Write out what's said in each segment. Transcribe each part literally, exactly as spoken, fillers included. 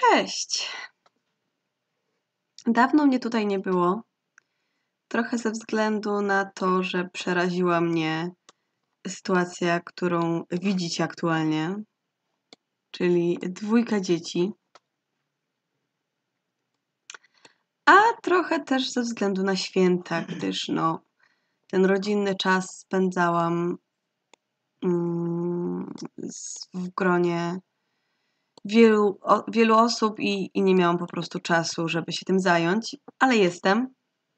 Cześć! Dawno mnie tutaj nie było. Trochę ze względu na to, że przeraziła mnie sytuacja, którą widzicie aktualnie, czyli dwójka dzieci. A trochę też ze względu na święta, gdyż no, ten rodzinny czas spędzałam mm, w gronie wielu, o, wielu osób i, i nie miałam po prostu czasu, żeby się tym zająć, ale jestem.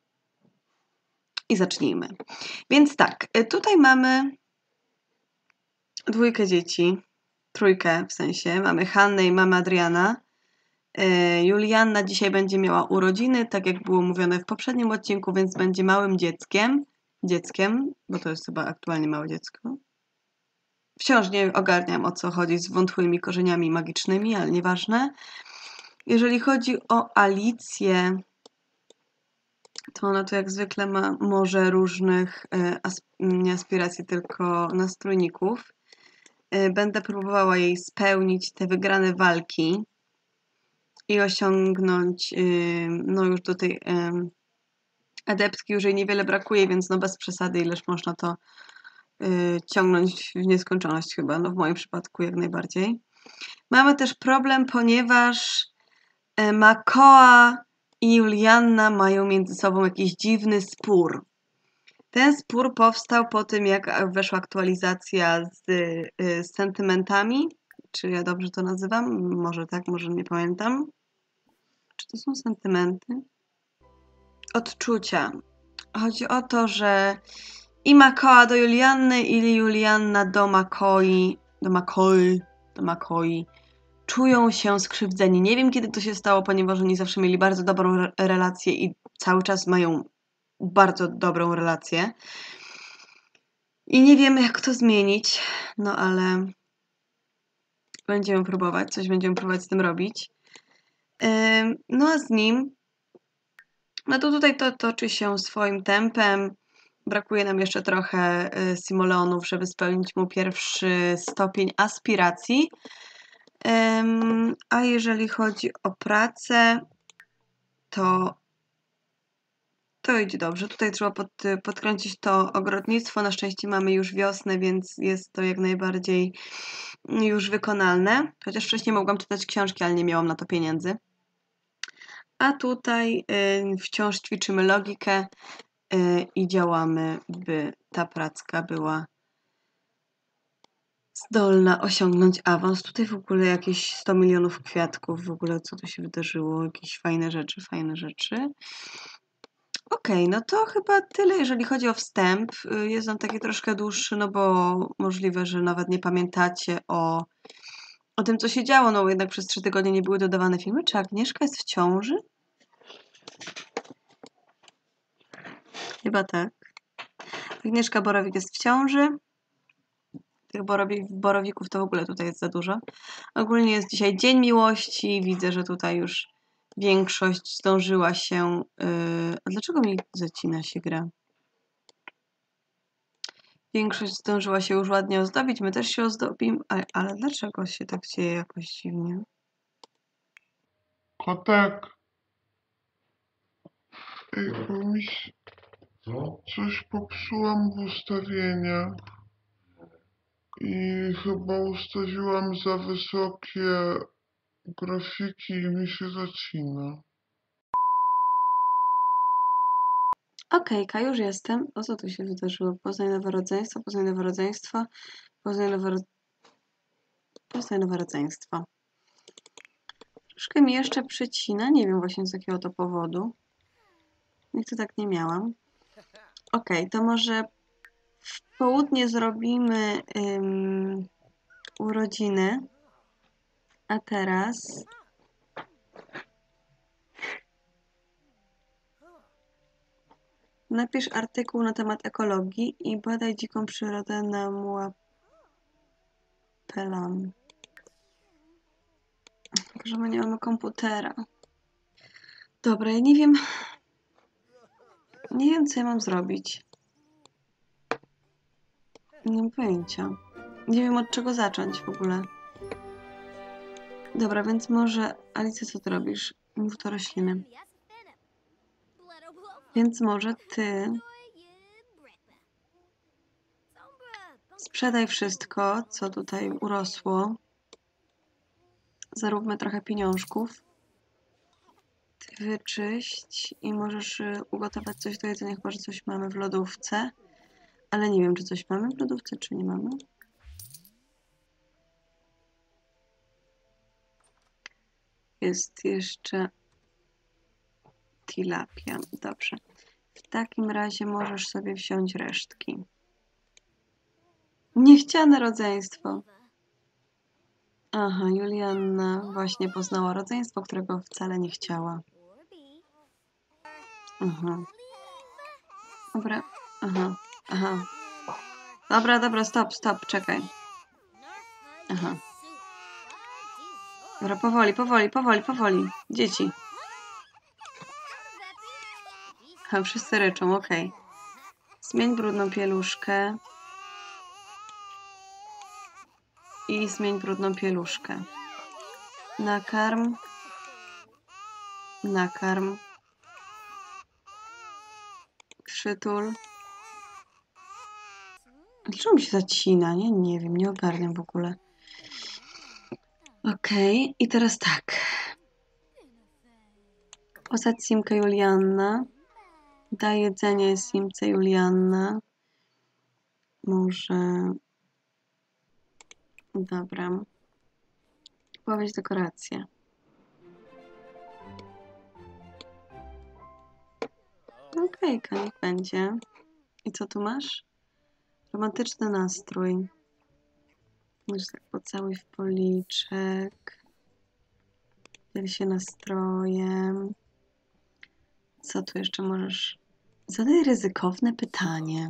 I zacznijmy. Więc tak, tutaj mamy dwójkę dzieci, trójkę w sensie. Mamy Hannę i mamy Adriana. Julianna dzisiaj będzie miała urodziny, tak jak było mówione w poprzednim odcinku, więc będzie małym dzieckiem. Dzieckiem, bo to jest chyba aktualnie małe dziecko. Wciąż nie ogarniam, o co chodzi z wątłymi korzeniami magicznymi, ale nieważne. Jeżeli chodzi o Alicję, to ona tu jak zwykle ma morze różnych nie aspiracji, tylko nastroyników. Będę próbowała jej spełnić te wygrane walki i osiągnąć, no już do tej adeptki już jej niewiele brakuje, więc no bez przesady, ileż można to ciągnąć w nieskończoność chyba, no w moim przypadku jak najbardziej. Mamy też problem, ponieważ Makoa i Julianna mają między sobą jakiś dziwny spór. Ten spór powstał po tym, jak weszła aktualizacja z, z sentymentami. Czy ja dobrze to nazywam? Może tak, może nie pamiętam. Czy to są sentymenty? Odczucia. Chodzi o to, że i Makoa do Julianny, i Julianna do Makoi, do Makoi, do Makoi czują się skrzywdzeni. Nie wiem, kiedy to się stało, ponieważ oni zawsze mieli bardzo dobrą re relację i cały czas mają bardzo dobrą relację. I nie wiemy, jak to zmienić, no ale będziemy próbować, coś będziemy próbować z tym robić. No a z nim, no to tutaj to toczy się swoim tempem. Brakuje nam jeszcze trochę simoleonów, żeby spełnić mu pierwszy stopień aspiracji. A jeżeli chodzi o pracę, to to idzie dobrze. Tutaj trzeba pod, podkręcić to ogrodnictwo. Na szczęście mamy już wiosnę, więc jest to jak najbardziej już wykonalne. Chociaż wcześniej mogłam czytać książki, ale nie miałam na to pieniędzy. A tutaj y, wciąż ćwiczymy logikę y, i działamy, by ta pracka była zdolna osiągnąć awans. Tutaj w ogóle jakieś sto milionów kwiatków. W ogóle co tu się wydarzyło? Jakieś fajne rzeczy, fajne rzeczy. Okej, okay, no to chyba tyle, jeżeli chodzi o wstęp. Jest on taki troszkę dłuższy, no bo możliwe, że nawet nie pamiętacie o, o tym, co się działo, no bo jednak przez trzy tygodnie nie były dodawane filmy. Czy Agnieszka jest w ciąży? Chyba tak. Agnieszka Borowik jest w ciąży. Tych borowi borowików to w ogóle tutaj jest za dużo. Ogólnie jest dzisiaj Dzień Miłości. Widzę, że tutaj już większość zdążyła się... Yy... A dlaczego mi zacina się gra? Większość zdążyła się już ładnie ozdobić. My też się ozdobimy. Ale, ale dlaczego się tak dzieje jakoś dziwnie? Kotek. Ej, bo mi się... Co? Coś popsułam w ustawieniach. I chyba ustawiłam za wysokie grafiki i mi się zacina. Okej, okay, już jestem. O co tu się wydarzyło? Poznaj nowe rodzeństwo, poznaj nowe rodzeństwo, poznaj nowe, ro... poznaj nowe rodzeństwo. Troszkę mi jeszcze przycina, nie wiem właśnie z jakiego to powodu. Nigdy tak nie miałam. Okej, okay, to może w południe zrobimy ym, urodziny. A teraz... Napisz artykuł na temat ekologii i badaj dziką przyrodę na Muapelam. Tylko, że my nie mamy komputera. Dobra, ja nie wiem... Nie wiem, co ja mam zrobić. Nie mam pojęcia. Nie wiem, od czego zacząć w ogóle. Dobra, więc może... Alicja, co ty robisz? Mów do rośliny. Więc może ty sprzedaj wszystko, co tutaj urosło. Zaróbmy trochę pieniążków. Ty wyczyść i możesz y, ugotować coś do jedzenia, chyba że coś mamy w lodówce. Ale nie wiem, czy coś mamy w lodówce, czy nie mamy. Jest jeszcze tilapia. Dobrze. W takim razie możesz sobie wziąć resztki. Niechciane rodzeństwo. Aha, Julianna właśnie poznała rodzeństwo, którego wcale nie chciała. Aha. Dobra. Aha. Aha. Dobra, dobra, stop, stop, czekaj. Aha. Dobra, powoli, powoli, powoli, powoli. Dzieci. Aha, wszyscy ryczą, okej. Okay. Zmień brudną pieluszkę. I zmień brudną pieluszkę. Nakarm. Nakarm. Przytul. Dlaczego mi się zacina? Nie, nie wiem, nie ogarniam w ogóle. Okej, okay. I teraz tak. Osadź Simkę Julianna. Daj jedzenie Simce Julianna. Może... Dobra. Powiedz dekorację. Okej, okay, niech będzie. I co tu masz? Romantyczny nastrój. Możesz tak pocałuj w policzek. Dziel się nastrojem. Co tu jeszcze możesz? Zadaj ryzykowne pytanie.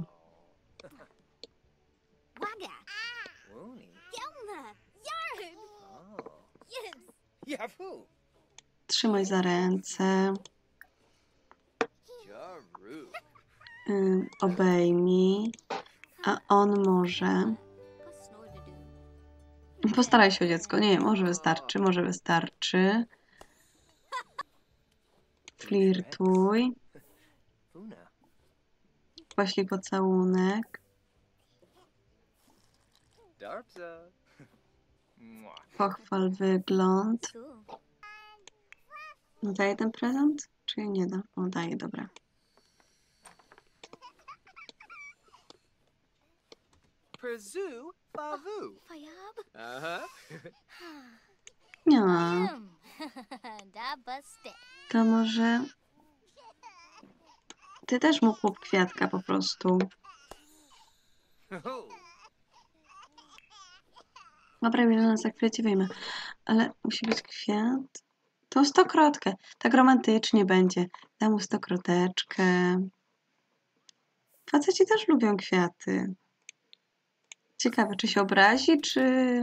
Trzymaj za ręce. Yy, obejmij. A on może... Postaraj się o dziecko. Nie, może wystarczy, może wystarczy. Flirtuj. Poślij pocałunek. Pochwal wygląd. No daje ten prezent? Czy jej nie da? O, daje, dobra. Nie. To może... Ty też mu kup kwiatka po prostu. Dobra, Juliana, za chwilę ci wyjmę. Ale musi być kwiat. To stokrotkę. Tak romantycznie będzie. Dam mu stokroteczkę. Faceci też lubią kwiaty. Ciekawe, czy się obrazi, czy...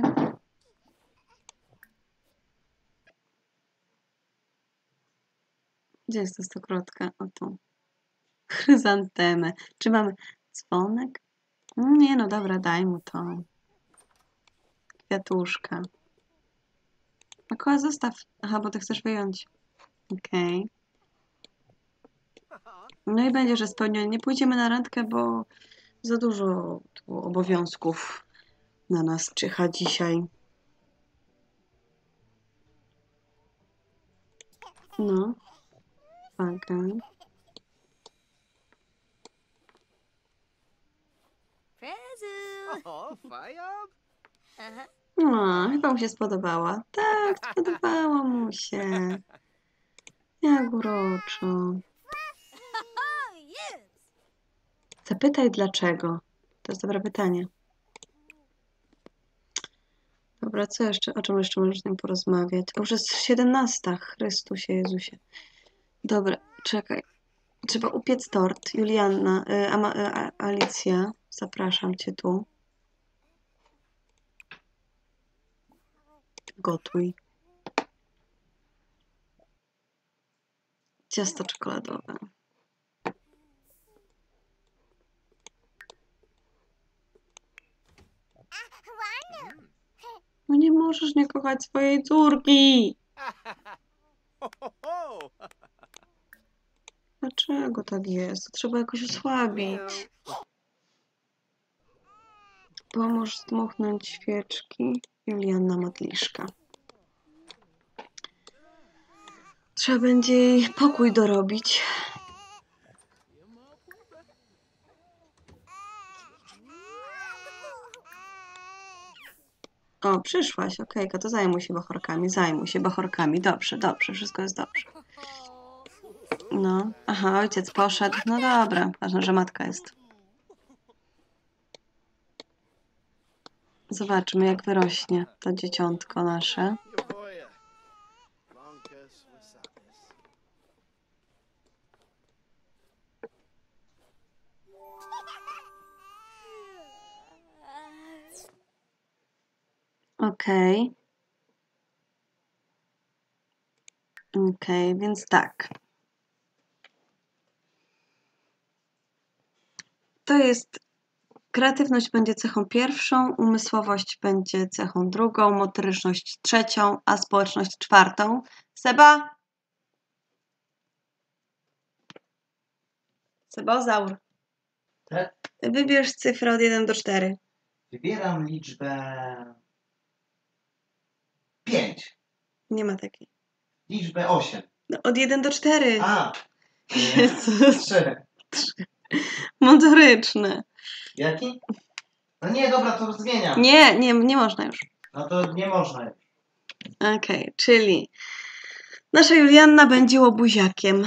Gdzie jest ta stokrotka? O tu. Chryzantemę. Czy mamy dzwonek? Nie, no dobra, daj mu to. Kwiatuszka. Mikołaj, zostaw. Aha, bo ty chcesz wyjąć. Okej. Okay. No i będzie, że spełnione. Nie pójdziemy na randkę, bo za dużo tu obowiązków na nas czyha dzisiaj. No. Okej. No, chyba mu się spodobała. Tak, spodobało mu się. Jak uroczo. Zapytaj dlaczego. To jest dobre pytanie. Dobra, co jeszcze? O czym jeszcze możesz z nim porozmawiać? O, już jest siedemnasta. Chrystusie Jezusie. Dobra, czekaj. Trzeba upiec tort. Julianna, y, Ama, y, Alicja, zapraszam cię tu. Gotuj. Ciasto czekoladowe. No nie możesz nie kochać swojej córki? Dlaczego tak jest? To trzeba jakoś osłabić. Pomóż zdmuchnąć świeczki. Julianna Modliszka. Trzeba będzie jej pokój dorobić. O, przyszłaś, okejka, to zajmuj się bachorkami, zajmuj się bachorkami. Dobrze, dobrze, wszystko jest dobrze. No, aha, ojciec poszedł. No dobra, ważne, że matka jest. Zobaczmy, jak wyrośnie to dzieciątko nasze. Okej. Okej, więc tak. To jest, kreatywność będzie cechą pierwszą, umysłowość będzie cechą drugą, motoryczność trzecią, a społeczność czwartą. Seba? Sebozaur. Tak? Wybierz cyfrę od jeden do czterech. Wybieram liczbę pięć. Nie ma takiej. Liczbę osiem. No, od jeden do czterech. A! Jezus. trzy. Motoryczne. Jaki? No nie, dobra, to zmieniam. Nie, nie, nie można już. No to nie można już. Okej, czyli nasza Julianna będzie łobuziakiem.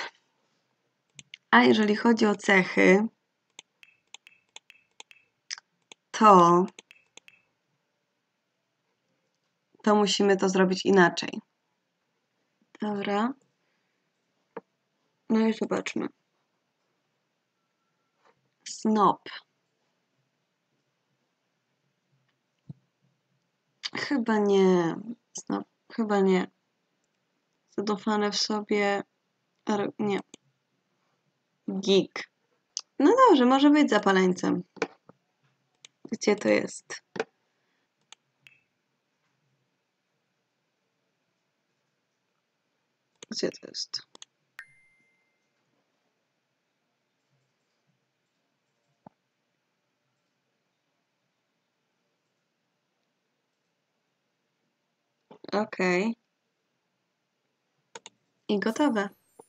A jeżeli chodzi o cechy, to to musimy to zrobić inaczej. Dobra. No i zobaczmy. Snob. Chyba nie. Snob. Chyba nie. Zadufane w sobie. Ale nie. Geek. No dobrze, może być zapaleńcem. Gdzie to jest? Gdzie to jest? Okej. I gotowe.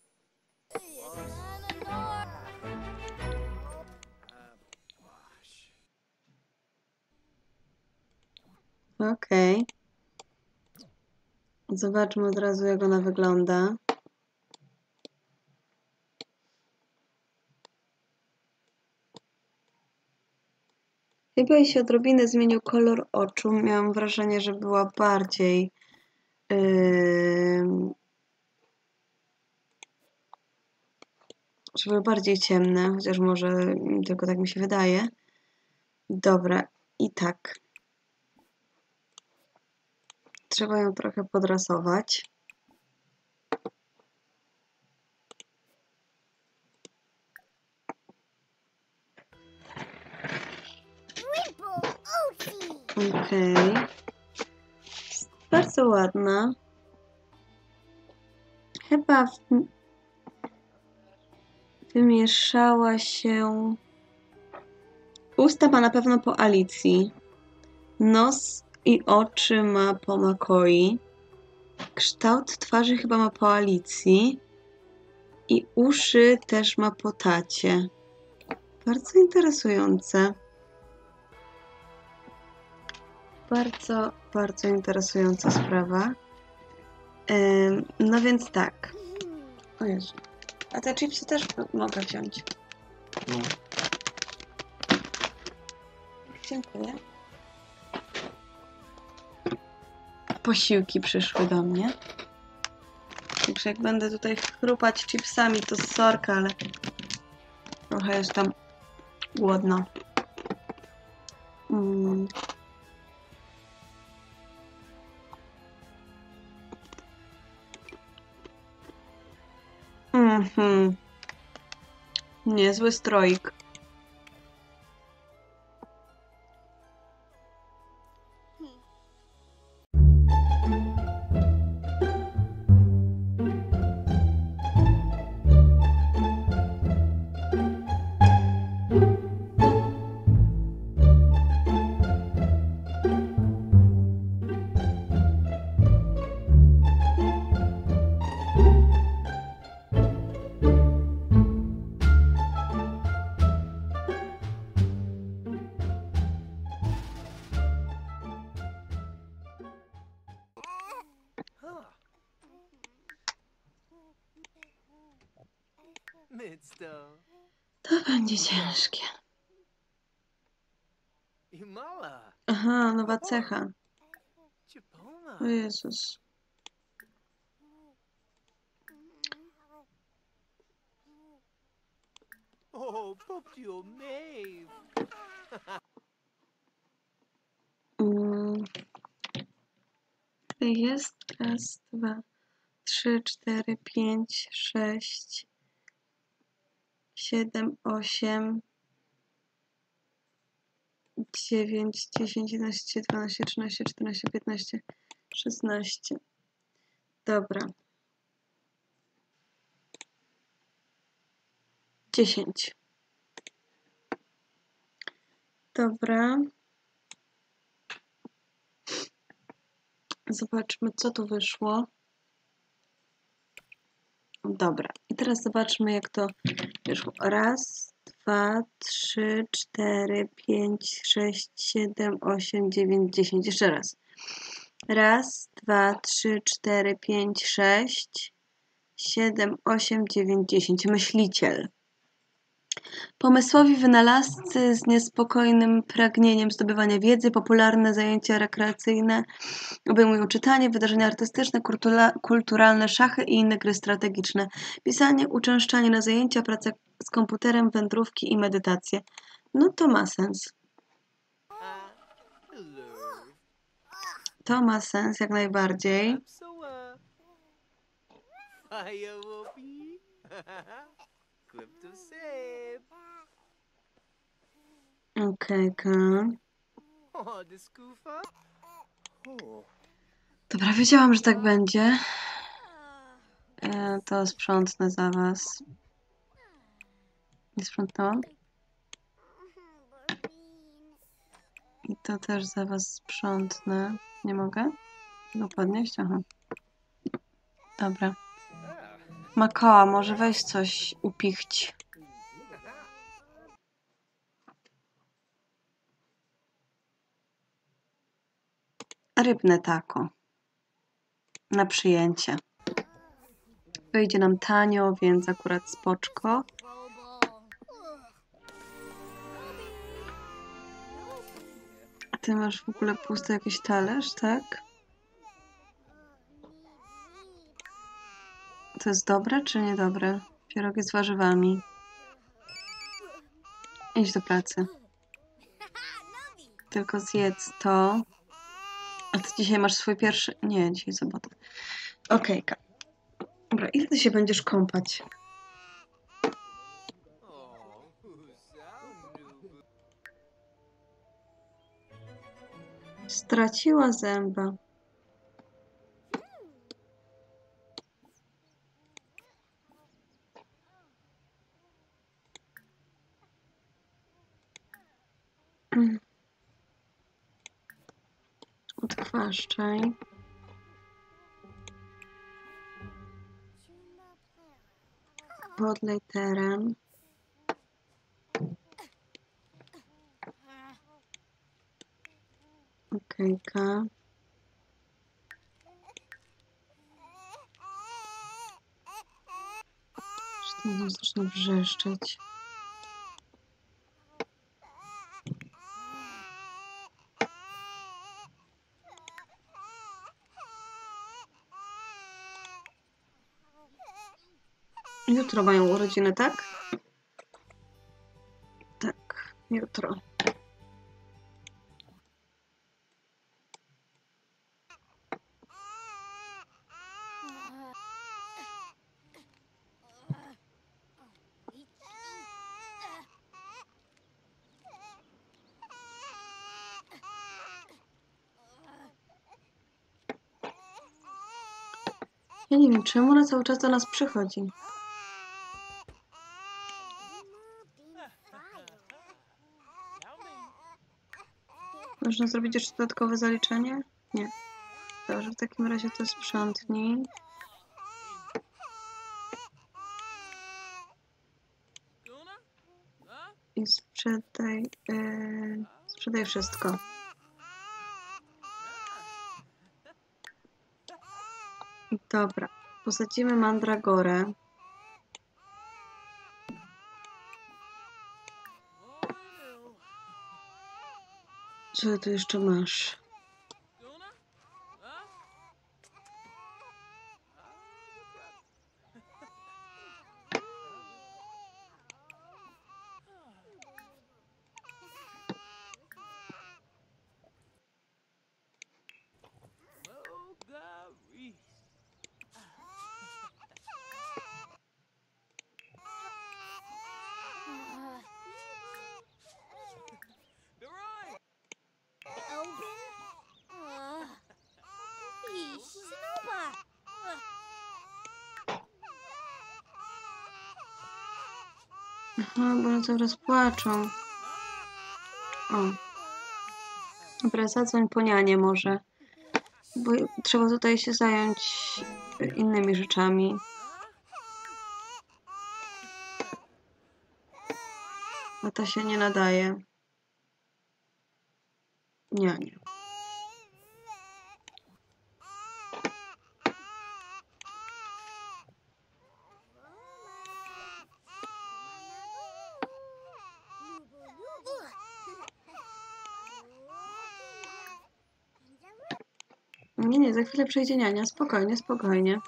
Okej. Zobaczmy od razu, jak ona wygląda. Chyba jej się odrobinę zmienił kolor oczu. Miałam wrażenie, że była bardziej yy, że były bardziej ciemne, chociaż może tylko tak mi się wydaje. Dobra, i tak. Trzeba ją trochę podrasować. Okej. Okay. Bardzo ładna. Chyba w... wymieszała się... Usta ma na pewno po Alicji. Nos i oczy ma po Makoi. Kształt twarzy chyba ma po Alicji. I uszy też ma po tacie. Bardzo interesujące. Bardzo, bardzo interesująca sprawa. Ym, no więc tak. O Jezu. A te chipsy też mogę wziąć. No. Dziękuję. Posiłki przyszły do mnie. Także jak będę tutaj chrupać chipsami, to sorka, ale trochę jestem głodna. Mm. Mhm. Niezły stroik. To będzie ciężkie. Aha, nowa cecha. O Jezus. Mm. Jest raz, dwa, trzy, cztery, pięć, sześć, siedem, osiem, dziewięć, dziesięć, jedenaście, dwanaście, trzynaście, czternaście, piętnaście, szesnaście. Dobra. dziesięć. Dobra. Zobaczmy, co tu wyszło. Dobra. I teraz zobaczmy, jak to wyszło. Raz, dwa, trzy, cztery, pięć, sześć, siedem, osiem, dziewięć, dziesięć. Jeszcze raz. Raz, dwa, trzy, cztery, pięć, sześć, siedem, osiem, dziewięć, dziesięć. Myśliciel. Pomysłowi wynalazcy z niespokojnym pragnieniem zdobywania wiedzy, popularne zajęcia rekreacyjne obejmują czytanie, wydarzenia artystyczne, kultura, kulturalne, szachy i inne gry strategiczne, pisanie, uczęszczanie na zajęcia, praca z komputerem, wędrówki i medytacje. No to ma sens. To ma sens jak najbardziej. Okejka. Dobra, wiedziałam, że tak będzie. E, to sprzątnę za was. Nie sprzątnęłam? I to też za was sprzątnę. Nie mogę? Go podnieść? Aha. Dobra. Makoła, może weź coś upichć. Rybne tako. Na przyjęcie. Wyjdzie nam tanio, więc akurat spoczko. A ty masz w ogóle pusty jakiś talerz, tak? To jest dobre czy niedobre? Pierogi z warzywami. Idź do pracy. Tylko zjedz to. A ty dzisiaj masz swój pierwszy... Nie, dzisiaj sobota. Okejka. Dobra, ile ty się będziesz kąpać? Straciła zęba. Odkwaszczaj. Podlej teren. Okejka. Zresztą zaczyna wrzeszczeć. Jutro mają urodziny, tak? Tak, jutro. Ja nie wiem, czemu ona cały czas do nas przychodzi. Można zrobić jeszcze dodatkowe zaliczenie? Nie. Dobrze, w takim razie to sprzątnij. I sprzedaj... Yy, sprzedaj wszystko. Dobra. Posadzimy mandragorę. Co tu jeszcze masz? Aha, bo one zaraz płaczą. O. Dobra, zadzwoń po nianię może. Bo trzeba tutaj się zająć innymi rzeczami. A ta się nie nadaje. Niania. Nie, nie, za chwilę przyjdzie niania. Spokojnie, spokojnie.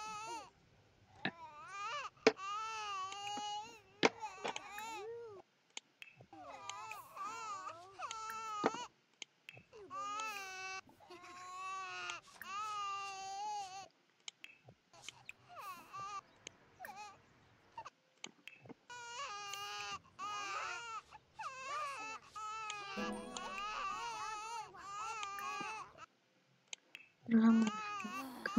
Ramówka.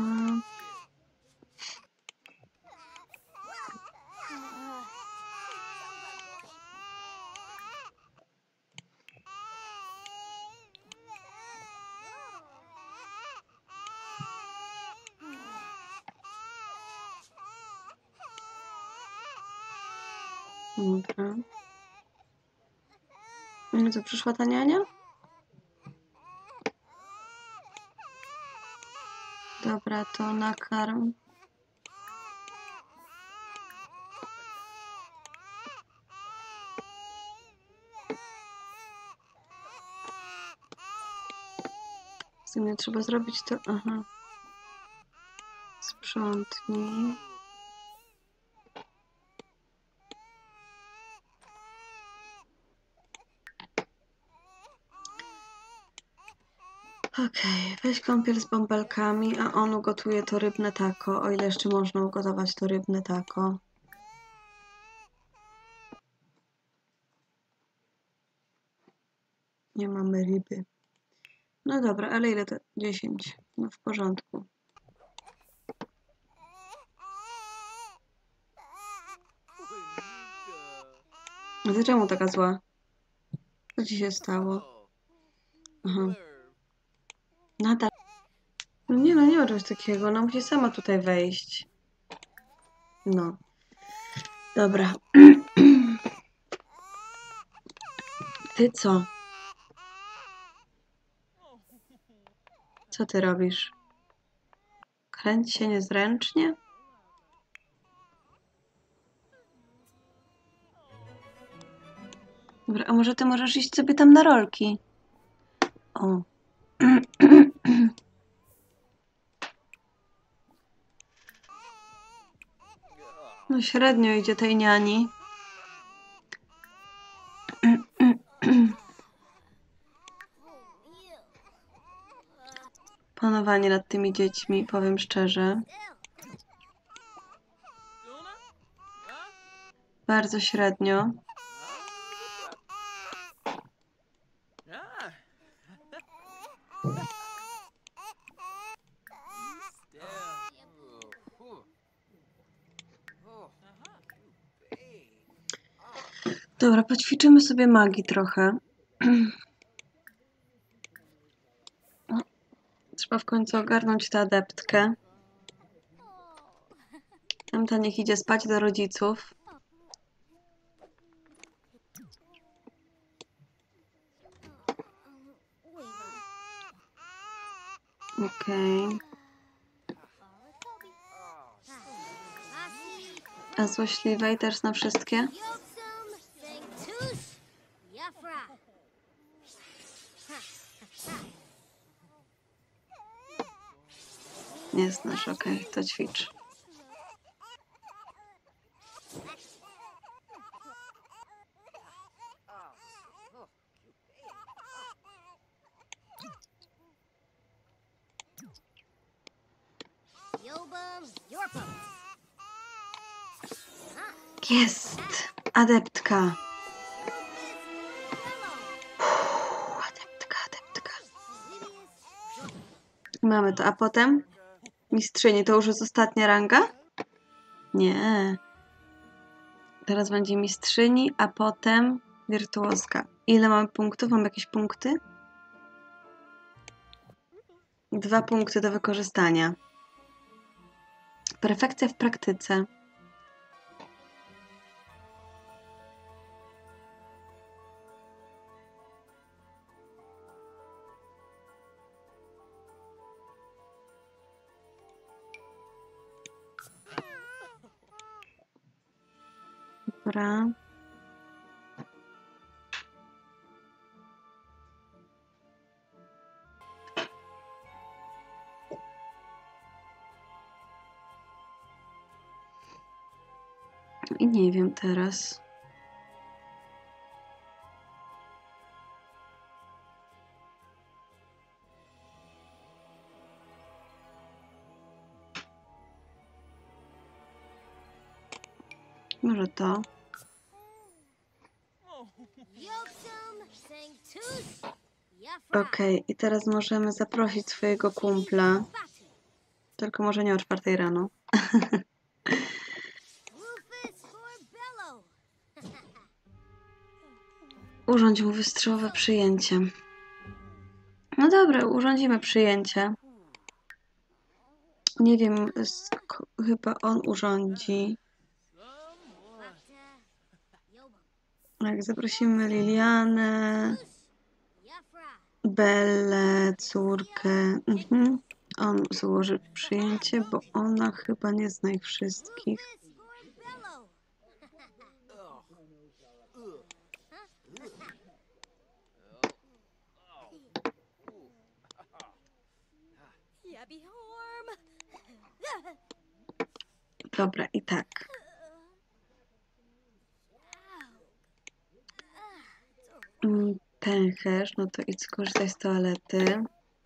Dobra. No to przyszła ta niania? Dobra, to nakarm. W sumie trzeba zrobić to... Aha. Sprzątnij. Okej, okay, weź kąpiel z bąbelkami, a on ugotuje to rybne taco, o ile jeszcze można ugotować to rybne taco. Nie mamy ryby. No dobra, ale ile to? dziesięć. No w porządku. A ty czemu taka zła? Co ci się stało? Aha. Nadal. No nie, no nie ma czegoś takiego. Ona musi sama tutaj wejść. No. Dobra. Ty co? Co ty robisz? Kręć się niezręcznie? Dobra, a może ty możesz iść sobie tam na rolki? O. No średnio idzie tej niani. Panowanie nad tymi dziećmi, powiem szczerze. Bardzo średnio. Dobra, poćwiczymy sobie magii trochę. Trzeba w końcu ogarnąć tę adeptkę. Tamta niech idzie spać do rodziców. Okej. Okay. A złośliwej też na wszystkie? Nie znasz, okej, okay, to ćwicz. Jest! Adeptka. Uff, adeptka, adeptka. Mamy to, a potem? Mistrzyni, to już jest ostatnia ranga? Nie. Teraz będzie mistrzyni, a potem wirtuozka. Ile mamy punktów? Mam jakieś punkty? Dwa punkty do wykorzystania. Perfekcja w praktyce. Dobra. I nie wiem teraz. Może to. Okej, okay, i teraz możemy zaprosić swojego kumpla. Tylko może nie o czwartej rano. Urządź mu wystrzałowe przyjęcie. No dobra, urządzimy przyjęcie. Nie wiem, chyba on urządzi. Jak zaprosimy Lilianę, Bellę, córkę. Mhm. On złoży przyjęcie, bo ona chyba nie zna ich wszystkich. Dobra, i tak. Pęcherz, no to idź skorzystaj z toalety.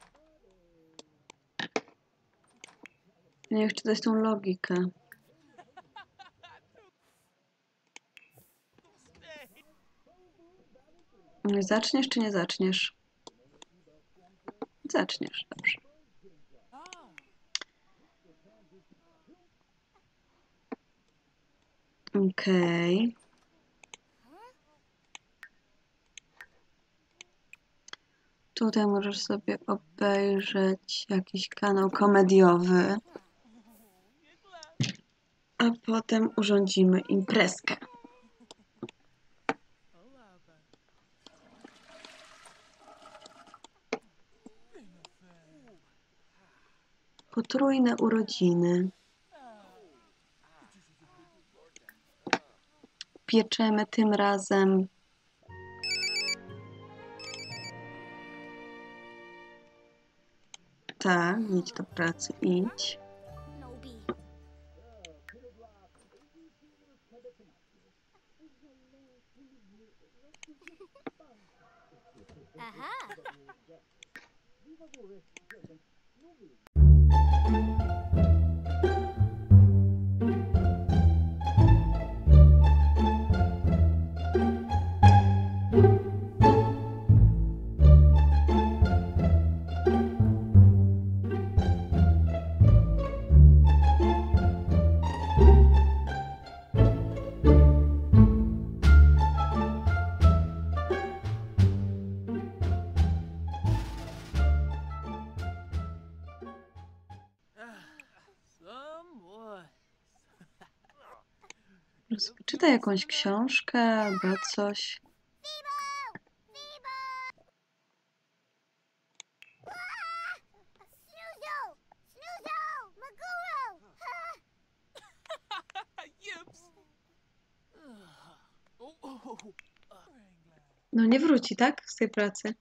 Nie wiem, czy to jest tą logikę. Zaczniesz, czy nie zaczniesz? Zaczniesz, dobrze. Okej. Okay. Tutaj możesz sobie obejrzeć jakiś kanał komediowy, a potem urządzimy imprezkę. Potrójne urodziny. Pieczemy tym razem tak, idź do pracy, idź. Aha. Czytaj jakąś książkę albo coś. No nie wróci, tak? Z tej pracy.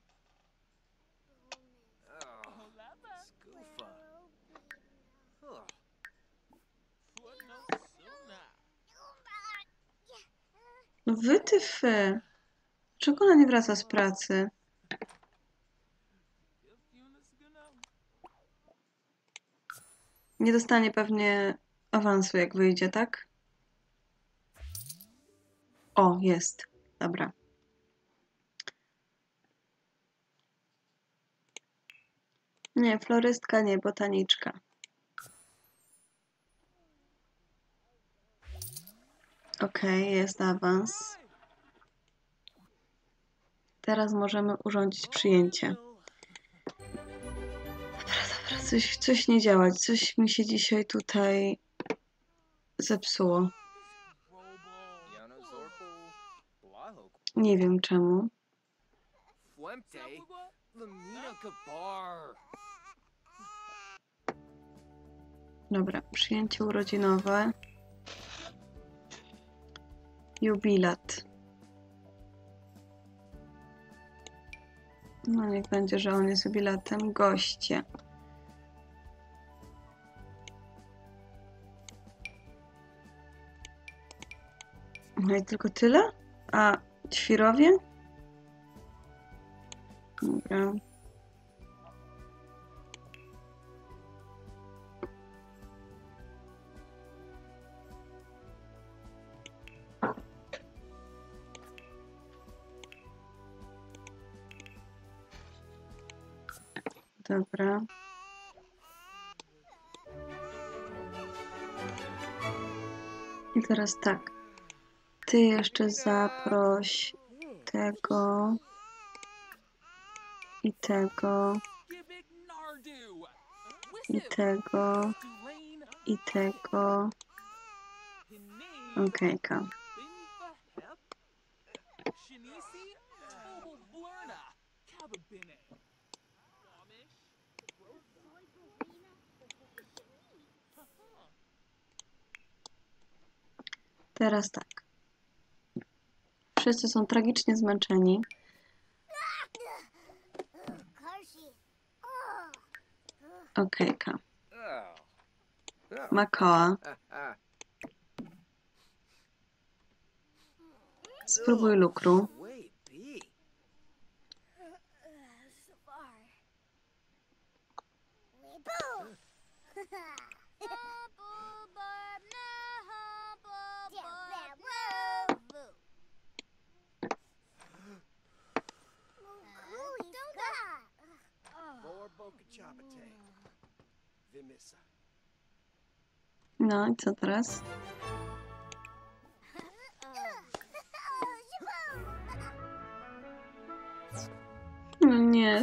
No wytyfy. Dlaczego ona nie wraca z pracy? Nie dostanie pewnie awansu, jak wyjdzie, tak? O, jest. Dobra. Nie, florystka nie, botaniczka. Okej, okay, jest awans. Teraz możemy urządzić przyjęcie. Dobra, dobra, coś, coś nie działa. Coś mi się dzisiaj tutaj zepsuło. Nie wiem czemu. Dobra, przyjęcie urodzinowe. Jubilat. No niech będzie, że on jest jubilatem. Goście. No i tylko tyle? A ćwirowie? Dobra. Dobra. I teraz tak. Ty jeszcze zaproś tego i tego i tego i tego. Okejka. Teraz tak. Wszyscy są tragicznie zmęczeni. Okejka. Makoa. Spróbuj lukru. No i co teraz? No nie.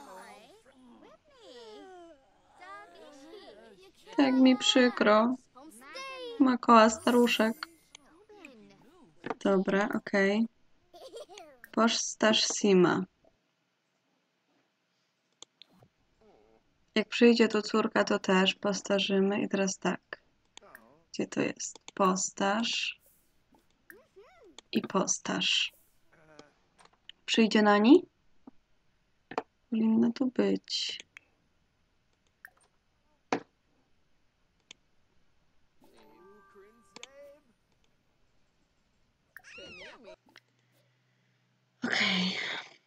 Tak mi przykro. Makoła staruszek. Dobra, okej. Okay. Postaż Sima. Jak przyjdzie tu córka, to też postarzymy. I teraz tak. Gdzie to jest? Postaż. I postaż. Przyjdzie Nani? Powinno tu być. Okej. Okay.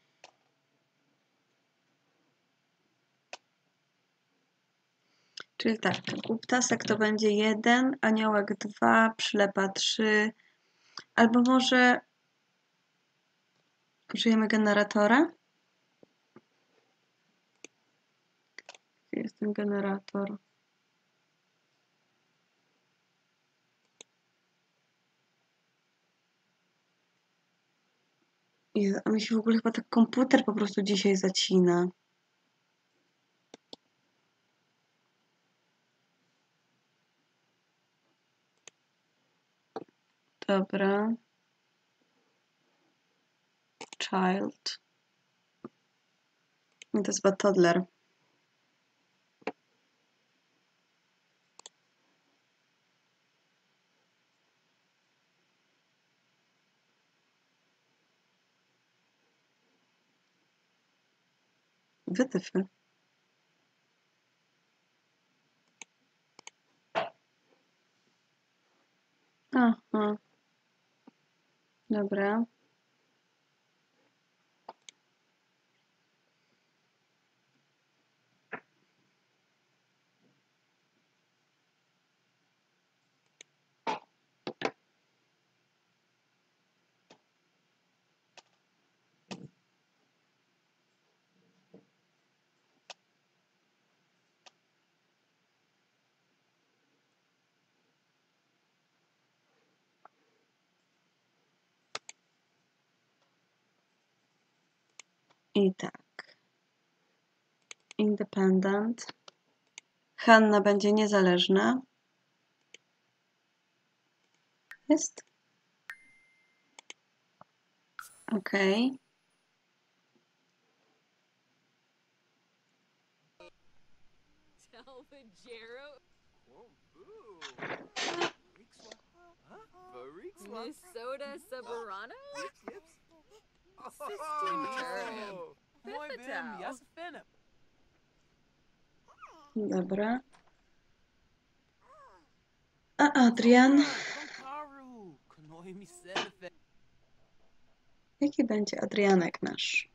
Czyli tak, Kuptasek to będzie jeden, Aniołek dwa, Przylepa trzy, albo może użyjemy generatora? Gdzie jest ten generator? Jezu, a mi się w ogóle chyba tak komputer po prostu dzisiaj zacina. Dobra. Child. I to jest chyba toddler. Wytyfy. Aha. Dobra. I tak. Independent. Hanna będzie niezależna. Jest? Ok. Minnesota Sabarano? Dobra. A Adrian? Jaki będzie Adrianek nasz?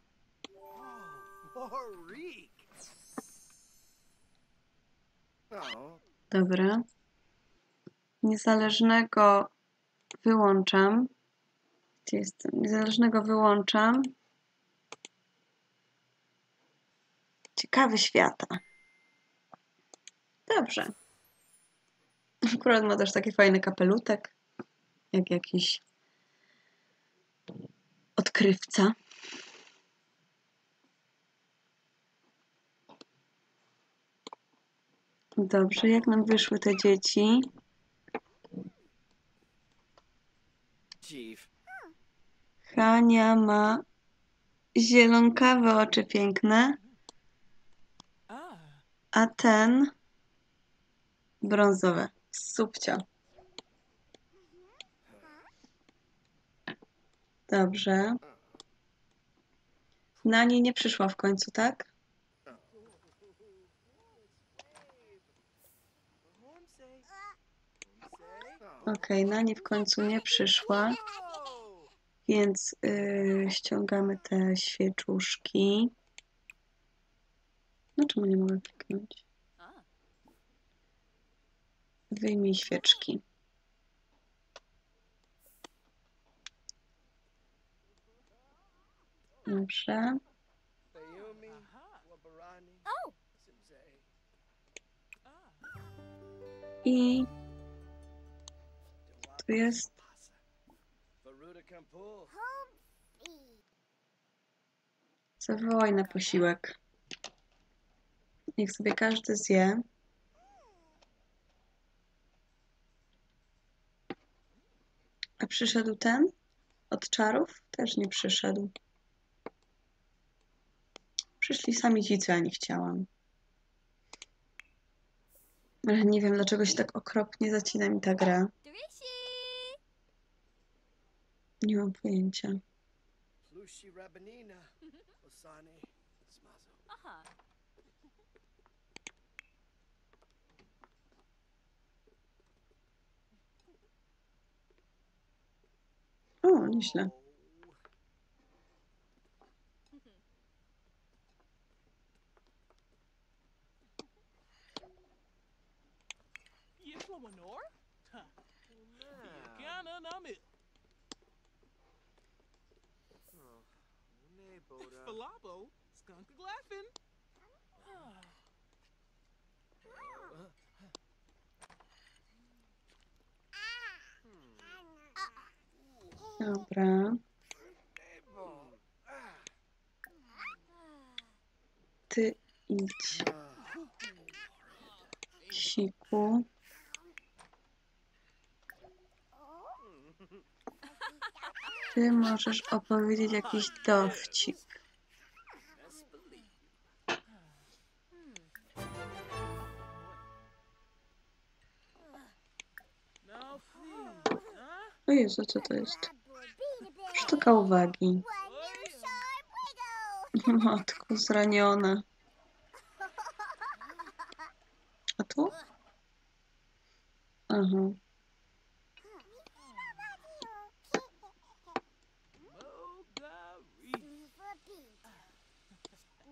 Dobra. Niezależnego wyłączam. Gdzie jestem? Niezależnego wyłączam. Ciekawy świata. Dobrze. Akurat ma też taki fajny kapelutek. Jak jakiś odkrywca. Dobrze, jak nam wyszły te dzieci? Hania ma zielonkawe oczy piękne, a ten brązowe. Subcio. Dobrze. Nani nie przyszła w końcu, tak? Okej, Nani w końcu nie przyszła, więc yy, ściągamy te świeczuszki. No czemu nie mogę kliknąć? Wyjmij świeczki. Dobrze. I tu jest zawołaj na posiłek. Niech sobie każdy zje. A przyszedł ten od czarów? Też nie przyszedł. Przyszli sami ci, co ja nie chciałam. Ale nie wiem, dlaczego się tak okropnie zacina mi ta gra. Nie mam pojęcia. O, nieźle. Dobra. Ty idź. Siku. Ty możesz opowiedzieć jakiś dowcip. O Jezu, co to jest? Sztuka uwagi. Matko, zraniona. A tu? Aha.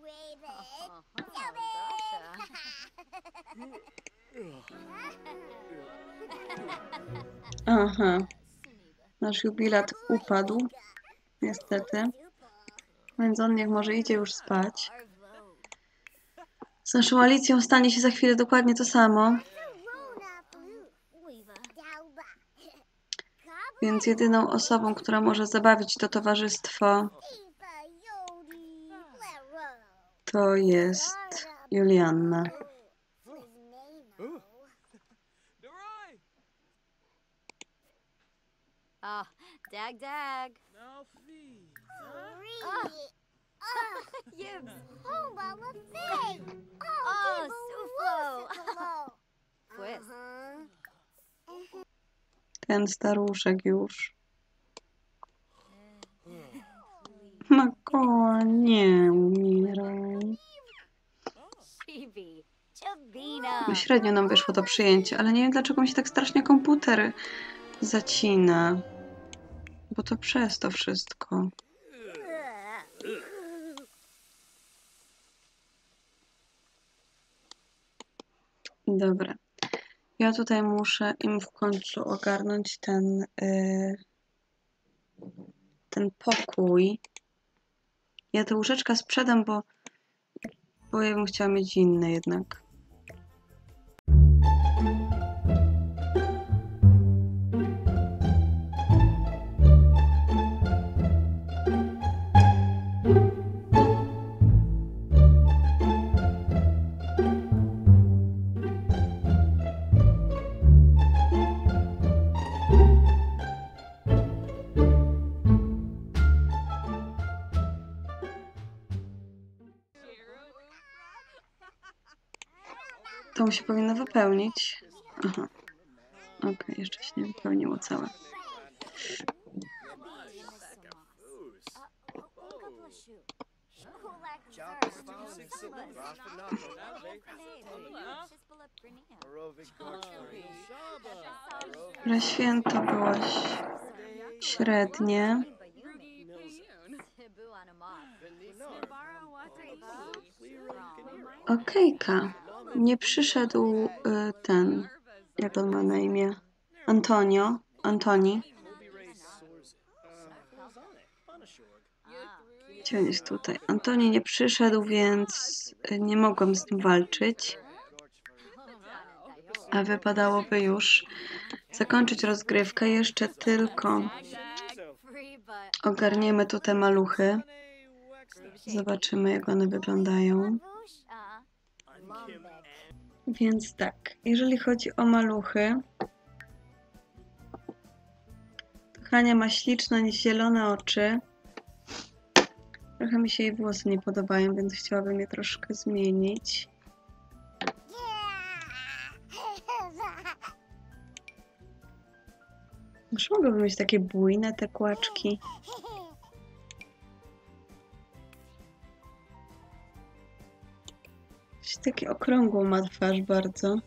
Aha. Nasz jubilat upadł. Niestety. Więc on niech może idzie już spać. Z naszą Alicją stanie się za chwilę dokładnie to samo. Więc jedyną osobą, która może zabawić to towarzystwo, to jest Julianna. Oh, dag dag. Yibs. Oh, Suflo. Quiz. Ten staruszek już. Makoła, nie umieraj. Chibi. Chabina. Średnio nam wyszło to przyjęcie, ale nie wiem dlaczego mi się tak strasznie komputer zacina. Bo to przez to wszystko. Dobra. Ja tutaj muszę im w końcu ogarnąć ten, yy, ten pokój. Ja tę łóżeczka sprzedam, bo, bo ja bym chciała mieć inne jednak. To mu się powinno wypełnić. Aha. Okej, okay, jeszcze się nie wypełniło całe. Ale święto było średnie. Okejka. Nie przyszedł y, ten, jak on ma na imię? Antonio. Antoni. Gdzie on jest tutaj? Antoni nie przyszedł, więc nie mogłam z nim walczyć. A wypadałoby już zakończyć rozgrywkę. Jeszcze tylko ogarniemy tu te maluchy. Zobaczymy, jak one wyglądają. Więc tak, jeżeli chodzi o maluchy, to Hania ma śliczne, zielone oczy. Trochę mi się jej włosy nie podobają, więc chciałabym je troszkę zmienić. Może mogłyby mieć takie bujne te kłaczki. Takie okrągłą ma twarz bardzo.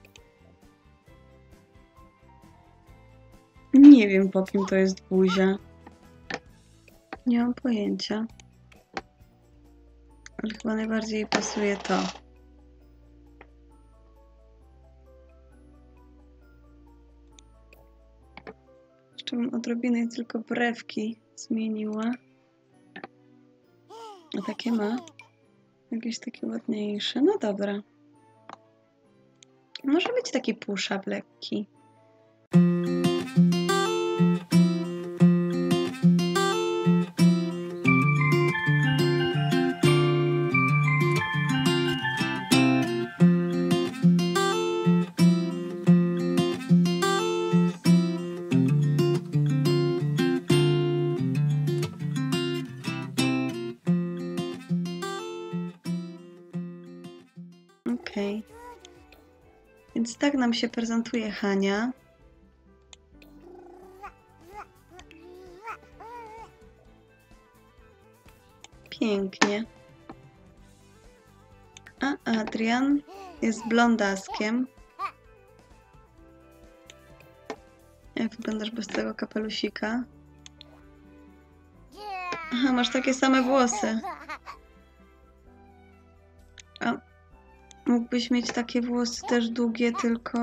Nie wiem, po kim to jest buzia. Nie mam pojęcia. Ale chyba najbardziej jej pasuje to. Jeszcze bym odrobinę tylko brewki zmieniła. A takie ma? Jakieś takie ładniejsze. No dobra. Może być taki push-up lekki. Okej. Okay. Więc tak nam się prezentuje Hania. Pięknie. A Adrian jest blondaskiem. Jak wyglądasz bez tego kapelusika? Aha, masz takie same włosy. mógłbyś mieć takie włosy też długie, tylko...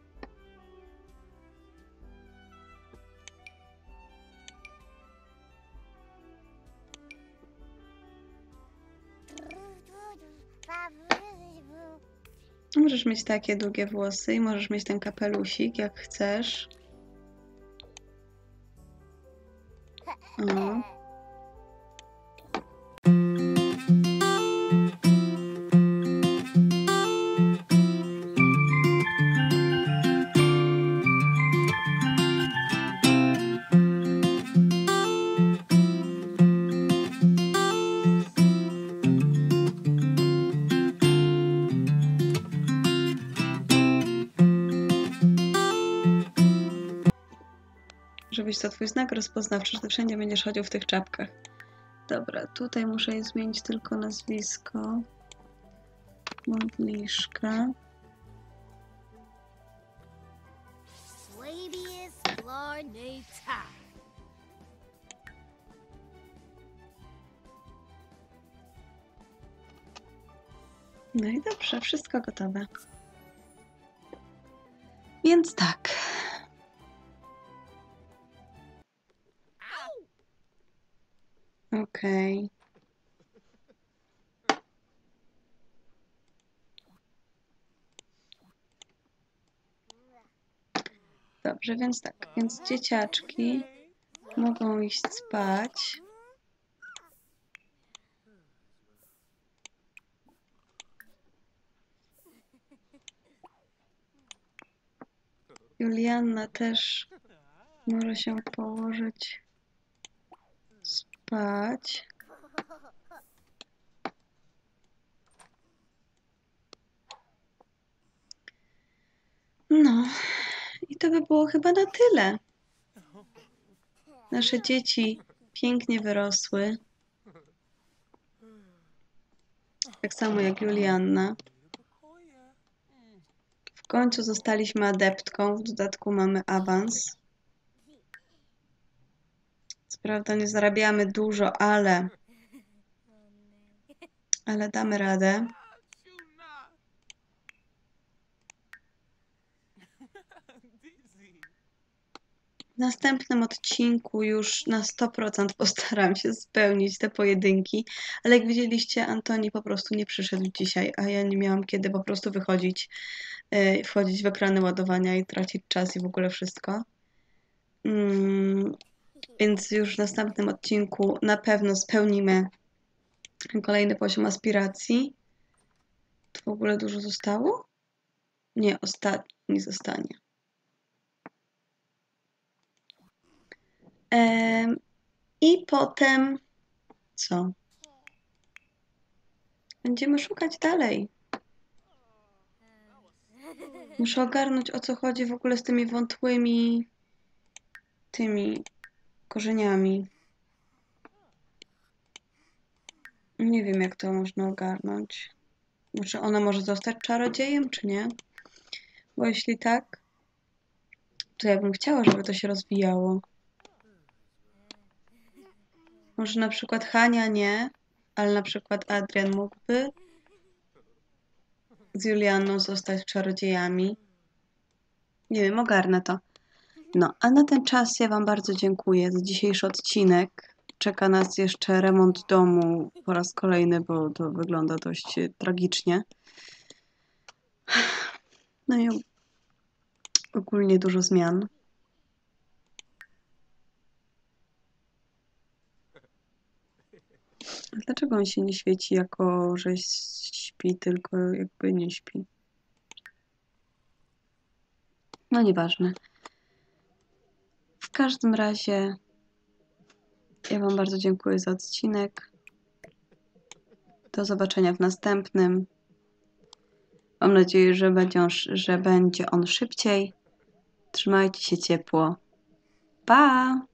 Możesz mieć takie długie włosy i możesz mieć ten kapelusik, jak chcesz. O. Żebyś to twój znak rozpoznawczy, że ty wszędzie będziesz chodził w tych czapkach. Dobra, tutaj muszę jej zmienić tylko nazwisko. Modliszka. Swabius Flornata. No i dobrze, wszystko gotowe. Więc tak. Okej. Dobrze, więc tak. Więc dzieciaczki mogą iść spać. Julianna też może się położyć spać. No, i to by było chyba na tyle. Nasze dzieci pięknie wyrosły. Tak samo jak Julianna. W końcu zostaliśmy adeptką, w dodatku mamy awans. Co prawda nie zarabiamy dużo, ale, ale damy radę. W następnym odcinku już na sto procent postaram się spełnić te pojedynki, ale jak widzieliście, Antoni po prostu nie przyszedł dzisiaj, a ja nie miałam kiedy po prostu wychodzić, yy, wchodzić w ekrany ładowania i tracić czas i w ogóle wszystko. Mm, więc już w następnym odcinku na pewno spełnimy kolejny poziom aspiracji. To w ogóle dużo zostało? Nie, ostatni zostanie. Ehm, I potem co? Będziemy szukać dalej. Muszę ogarnąć, o co chodzi w ogóle z tymi wątłymi tymi korzeniami. Nie wiem, jak to można ogarnąć. Czy ona może zostać czarodziejem, czy nie? Bo jeśli tak, to ja bym chciała, żeby to się rozwijało. Może na przykład Hania nie, ale na przykład Adrian mógłby z Julianną zostać czarodziejami. Nie wiem, ogarnę to. No, a na ten czas ja wam bardzo dziękuję za dzisiejszy odcinek. Czeka nas jeszcze remont domu po raz kolejny, bo to wygląda dość tragicznie. No i ogólnie dużo zmian. Dlaczego on się nie świeci jako, że śpi, tylko jakby nie śpi? No nieważne. W każdym razie ja wam bardzo dziękuję za odcinek. Do zobaczenia w następnym. Mam nadzieję, że będzie on, że będzie on szybciej. Trzymajcie się ciepło. Pa!